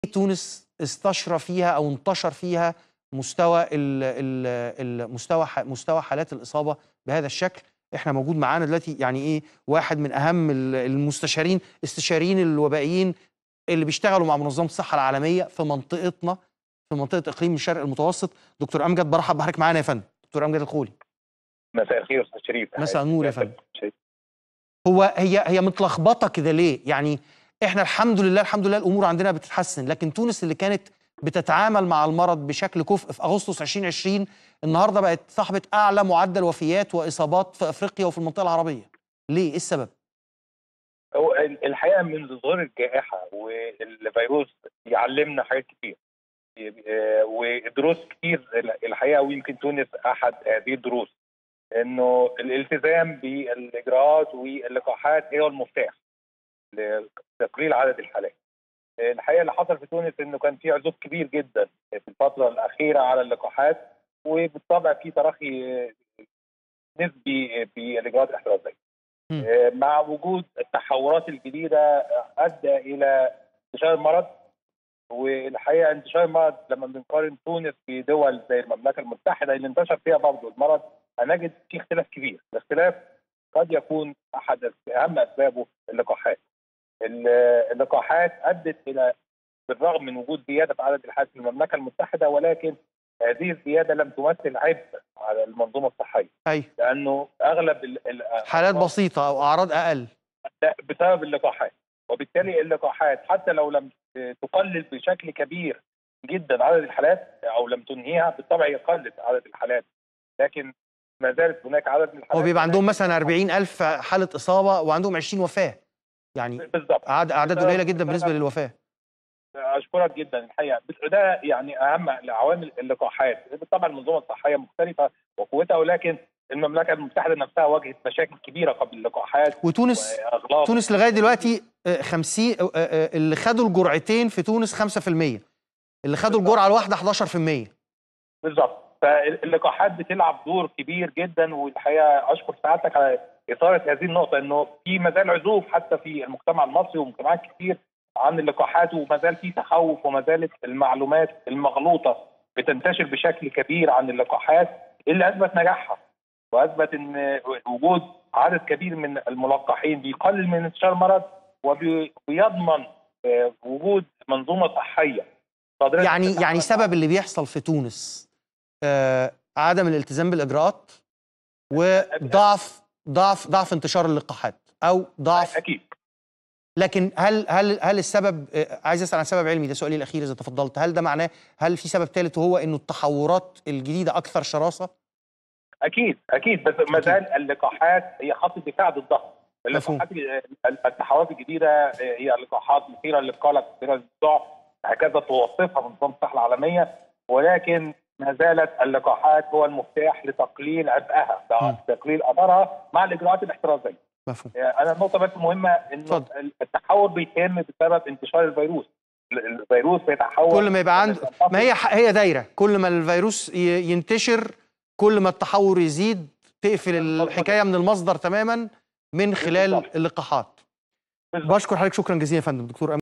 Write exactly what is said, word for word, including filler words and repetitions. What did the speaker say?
تونس استشرى فيها أو انتشر فيها مستوى ال ال ال مستوى مستوى حالات الإصابة بهذا الشكل. احنا موجود معانا دلوقتي يعني ايه واحد من أهم المستشارين استشاريين الوبائيين اللي بيشتغلوا مع منظمة الصحة العالمية في منطقتنا، في منطقة إقليم الشرق المتوسط. دكتور أمجد، برحب بحضرتك معانا يا فندم. دكتور أمجد الخولي. مساء الخير استاذ شريف. مساء النور يا فندم. هو هي هي متلخبطه كده ليه؟ يعني احنا الحمد لله الحمد لله الامور عندنا بتتحسن، لكن تونس اللي كانت بتتعامل مع المرض بشكل كفء في اغسطس ألفين وعشرين النهارده بقت صاحبه اعلى معدل وفيات واصابات في افريقيا وفي المنطقه العربيه. ليه؟ ايه السبب؟ هو الحقيقه منذ ظهور الجائحه والفيروس يعلمنا حاجات كتير ودروس كتير الحقيقه، ويمكن تونس احد هذه الدروس، انه الالتزام بالاجراءات واللقاحات هي المفتاح لتقليل عدد الحالات. الحقيقه اللي حصل في تونس انه كان في عزوف كبير جدا في الفتره الاخيره على اللقاحات، وبالطبع في تراخي نسبي في الاجراءات الاحترازيه. مع وجود التحورات الجديده ادى الى انتشار المرض، والحقيقه انتشار المرض لما بنقارن تونس بدول زي المملكه المتحده اللي انتشر فيها برضه المرض هنجد في اختلاف كبير. الاختلاف قد يكون احد اهم اسبابه اللقاحات. اللقاحات ادت الى، بالرغم من وجود زياده في عدد الحالات في المملكه المتحده، ولكن هذه الزياده لم تمثل عبء على المنظومه الصحيه. ايوه، لانه اغلب حالات بسيطه او اعراض اقل بسبب اللقاحات، وبالتالي اللقاحات حتى لو لم تقلل بشكل كبير جدا عدد الحالات او لم تنهيها، بالطبع هي قلت عدد الحالات، لكن ما زالت هناك عدد من الحالات. هو بيبقى عندهم مثلا أربعين ألف حاله اصابه وعندهم عشرين وفاه، يعني بالظبط اعداد قليله جدا بالنسبه للوفاه. اشكرك جدا. الحقيقه ده يعني اهم عوامل اللقاحات. طبعا المنظومه الصحيه مختلفه وقوتها، ولكن المملكه المتحده نفسها واجهت مشاكل كبيره قبل اللقاحات. وتونس وأغلاط. تونس لغايه دلوقتي خمسين اللي خدوا الجرعتين في تونس خمسة في المية، اللي خدوا الجرعه الواحده إحداشر في المية. بالظبط. فاللقاحات بتلعب دور كبير جدا، والحقيقه اشكر سعادتك على اثاره هذه النقطه، انه في مازال عزوف حتى في المجتمع المصري ومجتمعات كتير عن اللقاحات، وما زال في تخوف، وما زالت المعلومات المغلوطه بتنتشر بشكل كبير عن اللقاحات اللي اثبت نجاحها، واثبت ان وجود عدد كبير من الملقحين بيقلل من انتشار المرض وبيضمن وجود منظومه صحيه. يعني يعني سبب اللي بيحصل في تونس آه عدم الالتزام بالاجراءات وضعف ضعف ضعف انتشار اللقاحات او ضعف. اكيد. لكن هل هل هل السبب، عايز اسال عن سبب علمي، ده سؤالي الاخير اذا تفضلت، هل ده معناه هل في سبب ثالث وهو انه التحورات الجديده اكثر شراسه؟ اكيد اكيد، بس ما زال اللقاحات هي خط الدفاع ضدها. اللقاحات التحورات الجديده هي لقاحات مثيره للقلق، مثيره للذعر، هكذا توصفها منظمه الصحه العالميه، ولكن ما زالت اللقاحات هو المفتاح لتقليل عبئها، تقليل اثرها مع الاجراءات الاحترازيه. مفهوم. انا النقطه بس مهمه، انه التحور بيتم بسبب انتشار الفيروس. الفيروس بيتحول كل ما يبقى عنده، ما هي هي دايره، كل ما الفيروس ينتشر كل ما التحور يزيد، تقفل الحكايه من المصدر تماما من خلال اللقاحات. بشكر حضرتك شكرا جزيلا يا فندم دكتور